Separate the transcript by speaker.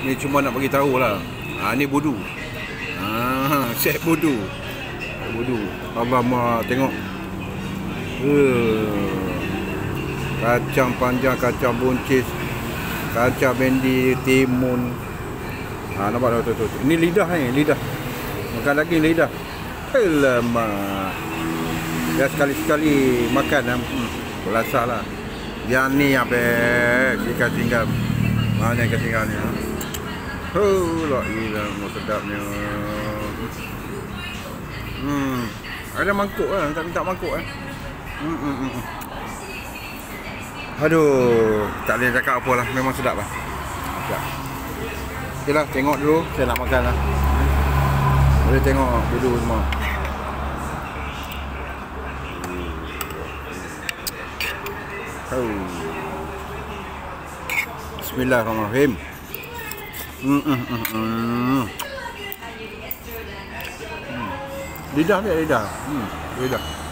Speaker 1: Ni cuma nak bagi tahu lah. Ni budu. Chef budu. Budu. Alamak, tengok. Kacang panjang, kacang buncis, kacang bendi, timun. Nampak tak tu. Ini lidah ni, lidah. Makan daging lidah. Alamak. Ya sekali-sekali makan rasa lah. Yang ni apa? Ikan tinggal. Mana ikan tinggalnya? La ilah, sedapnya. Ada mangkuk lah, tak minta mangkuk Aduh, tak boleh cakap apa lah, memang sedap lah. Okey lah, tengok dulu, saya nak makan lah. Boleh tengok dulu semua. Bismillahirrahmanirrahim. Lidah dia, lidah. Lidah.